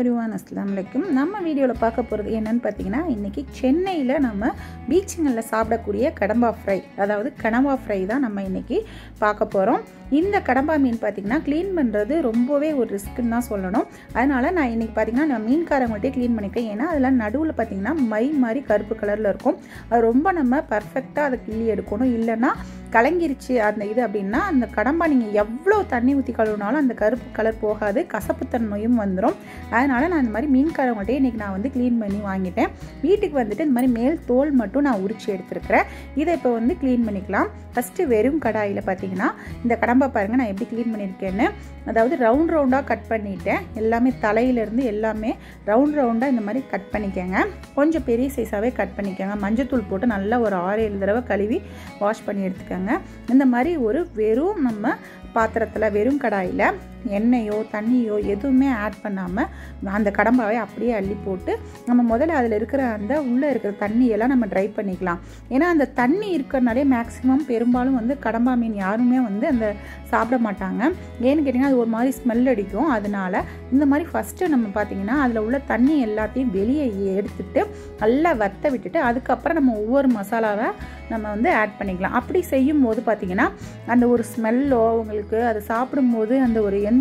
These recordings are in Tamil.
everyone, Assalamu alaikum. நம்ம வீடியோல பார்க்க போறது என்னன்னு பாத்தீங்கன்னா இன்னைக்கு சென்னையில நம்ம பீச்ங்கள்ல சாப்பிடக்கூடிய கடம்பா ஃப்ரை, அதாவது கனவா ஃப்ரை தான் நம்ம இன்னைக்கு பார்க்க போறோம். இந்த கடம்பா மீன் பாத்தீங்கன்னா க்ளீன் பண்றது ரொம்பவே ஒரு ரிஸ்க்னு தான் சொல்லணும். அதனால நான் இன்னைக்கு பாத்தீங்கன்னா நான் மீன்காரங்கள்ட்டே க்ளீன் பண்ணிட்டேன். ஏன்னா அதுல நடுவுல பாத்தீங்கன்னா மை மாதிரி கருப்பு கலர்ல இருக்கும். அது ரொம்ப நம்ம பெர்ஃபெக்ட்டா அதை கிள்ளி எடுக்கணும். இல்லனா கலங்கிருச்சு அந்த இது அப்படின்னா அந்த கடம்பா நீங்க எவ்வளவு தண்ணி ஊத்தி கழுவினாலும் அந்த கருப்பு கலர் போகாது, கசப்பு தன்மையும் வந்துடும். அதனால நான் இந்த மாதிரி மீன்காரங்கள்ட்டே இன்னைக்கு நான் வந்து க்ளீன் பண்ணி வாங்கிட்டேன். வீட்டுக்கு வந்துட்டு இந்த மாதிரி மேல் தோல் மட்டும் நான் உரிச்சு எடுத்துருக்கிறேன். இதை இப்போ வந்து க்ளீன் பண்ணிக்கலாம். ஃபர்ஸ்ட் வெறும் கடாயில பாத்தீங்கன்னா இந்த கடம்பா பாருங்க நான் எப்படி க்ளீன் பண்ணியிருக்கேன்னு. அதாவது ரவுண்ட் ரவுண்டா கட் பண்ணிட்டேன். எல்லாமே தலையில இருந்து எல்லாமே ரவுண்ட் ரவுண்டா இந்த மாதிரி கட் பண்ணிக்கங்க. கொஞ்சம் பெரிய சைஸாவே கட் பண்ணிக்கங்க. மஞ்சத்தூள் போட்டு நல்லா ஒரு 6-7 தடவை கழுவி வாஷ் பண்ணி எடுத்துக்கங்க. இந்த மாதிரி ஒரு வெறும் நம்ம பாத்திரத்தில் வெறும் கடாயில் எண்ணெயோ தண்ணியோ எதுவுமே ஆட் பண்ணாமல் அந்த கடம்பாவை அப்படியே அள்ளி போட்டு நம்ம முதல்ல அதில் இருக்கிற அந்த உள்ளே இருக்கிற தண்ணியெல்லாம் நம்ம ட்ரை பண்ணிக்கலாம். ஏன்னா அந்த தண்ணி இருக்கிறனாலே மேக்ஸிமம் பெரும்பாலும் வந்து கடம்பா மீன் யாருமே வந்து அந்த சாப்பிட மாட்டாங்க. ஏன்னு கேட்டிங்கன்னா அது ஒரு மாதிரி ஸ்மெல் அடிக்கும். அதனால இந்த மாதிரி ஃபஸ்ட்டு நம்ம பார்த்திங்கன்னா அதில் உள்ள தண்ணி எல்லாத்தையும் வெளியே எடுத்துட்டு நல்லா வத்த விட்டுட்டு அதுக்கப்புறம் நம்ம ஒவ்வொரு மசாலாவை நம்ம வந்து ஆட் பண்ணிக்கலாம். அப்படி செய்யும் போது பார்த்திங்கன்னா அந்த ஒரு ஸ்மெல்லோ உங்களுக்கு அதை சாப்பிடும்போது அந்த ஒரு எந்த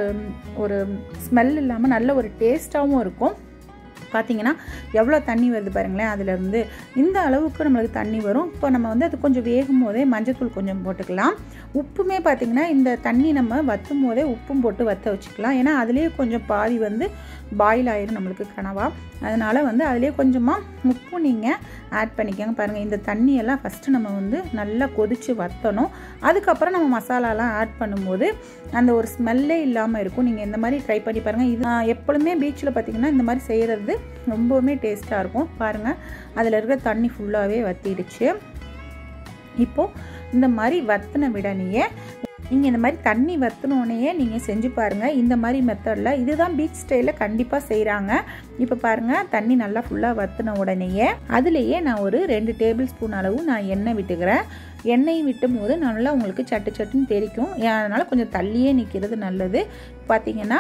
ஒரு ஸ்மெல் இல்லாமல் நல்ல ஒரு டேஸ்ட்டாகவும் இருக்கும். பார்த்தீங்கன்னா எவ்வளோ தண்ணி வருது பாருங்களேன். அதிலேருந்து இந்த அளவுக்கு நம்மளுக்கு தண்ணி வரும். இப்போ நம்ம வந்து அது கொஞ்சம் வேகும் போதே மஞ்சத்தூள் கொஞ்சம் போட்டுக்கலாம். உப்புமே பார்த்திங்கன்னா இந்த தண்ணி நம்ம வற்றும் போதே உப்பும் போட்டு வற்ற வச்சுக்கலாம். ஏன்னா அதுலேயே கொஞ்சம் பாதி வந்து பாயில் ஆயிரும் நம்மளுக்கு கனவா. அதனால் வந்து அதுலேயே கொஞ்சமாக உப்பு நீங்கள் ஆட் பண்ணிக்கோங்க. பாருங்கள் இந்த தண்ணியெல்லாம் ஃபஸ்ட்டு நம்ம வந்து நல்லா கொதித்து வற்றணும். அதுக்கப்புறம் நம்ம மசாலாலாம் ஆட் பண்ணும்போது அந்த ஒரு ஸ்மெல்லே இல்லாமல் இருக்கும். நீங்கள் இந்த மாதிரி ட்ரை பண்ணி பாருங்கள். இது எப்பொழுதுமே பீச்சில் பார்த்திங்கன்னா இந்த மாதிரி செய்கிறது ரொம்பவுமே டேஸ்ட்டாக இருக்கும். பாருங்கள் அதில் இருக்கிற தண்ணி ஃபுல்லாகவே வற்றிடுச்சு. இப்போது இந்த மாதிரி வற்றின விடனையே நீங்கள் இந்த மாதிரி தண்ணி வற்றினோடனே நீங்கள் செஞ்சு பாருங்கள். இந்த மாதிரி மெத்தடில் இதுதான் பீச் ஸ்டைலில் கண்டிப்பாக செய்கிறாங்க. இப்போ பாருங்கள் தண்ணி நல்லா ஃபுல்லாக வற்றின உடனேயே அதுலேயே நான் ஒரு 2 டேபிள் ஸ்பூன் அளவு நான் எண்ணெய் விட்டுக்கிறேன். எண்ணெய் விட்டும் போது நல்லா உங்களுக்கு சட்டு சட்டுன்னு தெரிக்கும். அதனால் கொஞ்சம் தள்ளியே நிற்கிறது நல்லது. பார்த்திங்கன்னா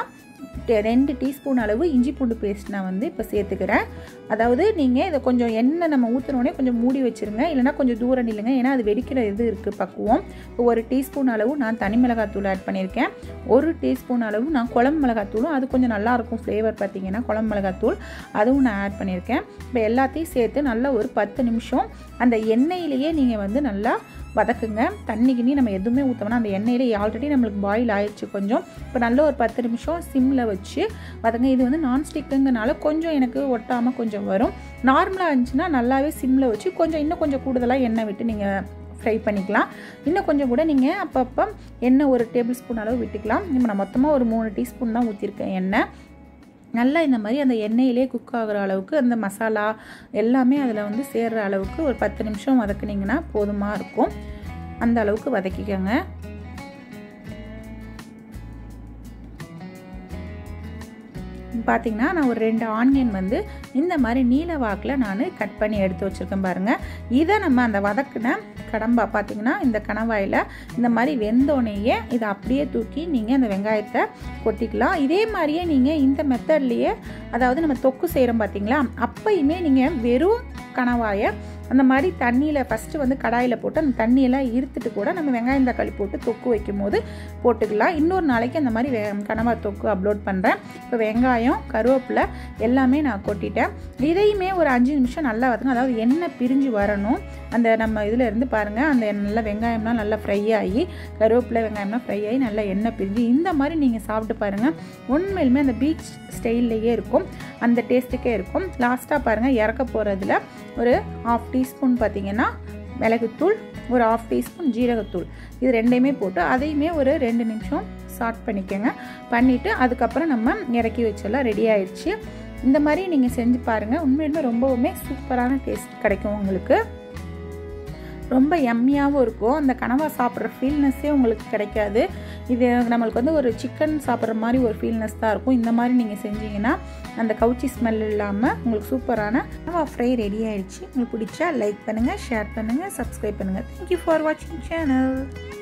2 டீஸ்பூன் அளவு இஞ்சி பூண்டு பேஸ்ட் நான் வந்து இப்போ சேர்த்துக்கிறேன். அதாவது நீங்கள் இதை கொஞ்சம் எண்ணெய் நம்ம ஊற்றினோடனே கொஞ்சம் மூடி வச்சுருங்க. இல்லைனா கொஞ்சம் தூரம் நில்லுங்க. ஏன்னா அது வெடிக்கிற இது இருக்குது பக்குவம். இப்போ 1 டீஸ்பூன் அளவு நான் தனி மிளகாத்தூள் ஆட் பண்ணியிருக்கேன். 1 டீஸ்பூன் அளவு நான் குழம்பு மிளகாத்தூளும் அது கொஞ்சம் நல்லாயிருக்கும் ஃப்ளேவர் பார்த்திங்கன்னா குழம்பு மிளகாத்தூள் அதுவும் நான் ஆட் பண்ணியிருக்கேன். இப்போ எல்லாத்தையும் சேர்த்து நல்லா ஒரு 10 நிமிஷம் அந்த எண்ணெயிலேயே நீங்கள் வந்து நல்லா வதக்குங்க. தண்ணிக்கு நம்ம எதுவுமே ஊற்றோம்னா அந்த எண்ணெயிலே ஆல்ரெடி நம்மளுக்கு பாயில் ஆயிடுச்சு கொஞ்சம். இப்போ நல்ல ஒரு 10 நிமிஷம் சிம்மில் வச்சு வதங்க. இது வந்து நான்ஸ்டிக்குங்கனால கொஞ்சம் எனக்கு ஒட்டாமல் கொஞ்சம் வரும். நார்மலாக இருந்துச்சுன்னா நல்லாவே சிம்மில் வச்சு இன்னும் கொஞ்சம் கூடுதலாக எண்ணெய் விட்டு நீங்கள் ஃப்ரை பண்ணிக்கலாம். இன்னும் கொஞ்சம் கூட நீங்கள் அப்பப்போ எண்ணெய் 1 டேபிள் ஸ்பூன் அளவு விட்டுக்கலாம். இப்போ நான் மொத்தமாக ஒரு 3 டீஸ்பூன் தான் ஊற்றிருக்கேன் எண்ணெய். நல்லா இந்த மாதிரி அந்த எண்ணெயிலே குக் ஆகிற அளவுக்கு அந்த மசாலா எல்லாமே அதில் வந்து சேர்கிற அளவுக்கு ஒரு 10 நிமிஷம் வதக்குனிங்கன்னா போதுமாக இருக்கும். அந்த அளவுக்கு வதக்கிக்கோங்க. பார்த்திங்கன்னா நான் ஒரு 2 ஆனியன் வந்து இந்த மாதிரி நீல வாக்கில் நான் கட் பண்ணி எடுத்து வச்சுருக்கேன் பாருங்கள். இதை நம்ம அந்த வதக்குன கடம்பா பார்த்திங்கன்னா இந்த கணவாயில் இந்த மாதிரி வெந்தோடனேயே இதை அப்படியே தூக்கி நீங்கள் அந்த வெங்காயத்தை கொட்டிக்கலாம். இதே மாதிரியே நீங்கள் இந்த மெத்தட்லேயே அதாவது நம்ம தொக்கு செய்கிறோம் பார்த்திங்களா, அப்பயுமே நீங்கள் வெறும் கணவாயை அந்த மாதிரி தண்ணியில் ஃபஸ்ட்டு வந்து கடாயில் போட்டு அந்த தண்ணியெல்லாம் இருத்துட்டு கூட நம்ம வெங்காயம் தக்காளி போட்டு தொக்கு வைக்கும் போது போட்டுக்கலாம். இன்னொரு நாளைக்கு அந்த மாதிரி கனவா தொக்கு அப்லோட் பண்ணுறேன். இப்போ வெங்காயம் கருவேப்பிலை எல்லாமே நான் கொட்டிட்டேன். இதையுமே ஒரு 5 நிமிஷம் நல்லா வதங்க. அதாவது எண்ணெய் பிரிஞ்சு வரணும். அந்த நம்ம இதில் இருந்து பாருங்கள் அந்த நல்லா வெங்காயம்லாம் நல்லா ஃப்ரை ஆகி கருவேப்பிலை வெங்காயம்லாம் ஃப்ரை ஆகி நல்லா எண்ணெய் பிரிஞ்சு இந்த மாதிரி நீங்கள் சாப்பிட்டு பாருங்கள். உண்மையிலுமே அந்த பீச் ஸ்டைல்லையே இருக்கும், அந்த டேஸ்ட்டுக்கே இருக்கும். லாஸ்ட்டாக பாருங்கள் இறக்க போகிறதுல ஒரு 1/2 டீஸ்பூன் பார்த்திங்கன்னா மிளகுத்தூள், ஒரு 1/2 டீஸ்பூன் ஜீரகத்தூள், இது ரெண்டையுமே போட்டு அதையுமே ஒரு 2 நிமிஷம் சாட் பண்ணிக்கோங்க. பண்ணிவிட்டு அதுக்கப்புறம் நம்ம இறக்கி வச்செல்லாம் ரெடி ஆயிடுச்சு. இந்த மாதிரி நீங்கள் செஞ்சு பாருங்கள். உண்மையிலுமே ரொம்பவுமே சூப்பரான டேஸ்ட் கிடைக்கும் உங்களுக்கு. ரொம்ப யம்மியாகவும் இருக்கும். அந்த கனவா சாப்பிட்ற ஃபீல்னஸ்ஸே உங்களுக்கு கிடைக்காது. இது நம்மளுக்கு வந்து ஒரு சிக்கன் சாப்பிட்ற மாதிரி ஒரு ஃபீல்னஸ் தான் இருக்கும். இந்த மாதிரி நீங்கள் செஞ்சீங்கன்னா அந்த கவுச்சி ஸ்மெல் இல்லாமல் உங்களுக்கு சூப்பரான கனவா ஃப்ரை ரெடி ஆயிடுச்சு. உங்களுக்கு பிடிச்சா லைக் பண்ணுங்கள், ஷேர் பண்ணுங்கள், சப்ஸ்கிரைப் பண்ணுங்கள். தேங்க்யூ ஃபார் வாட்சிங் சேனல்.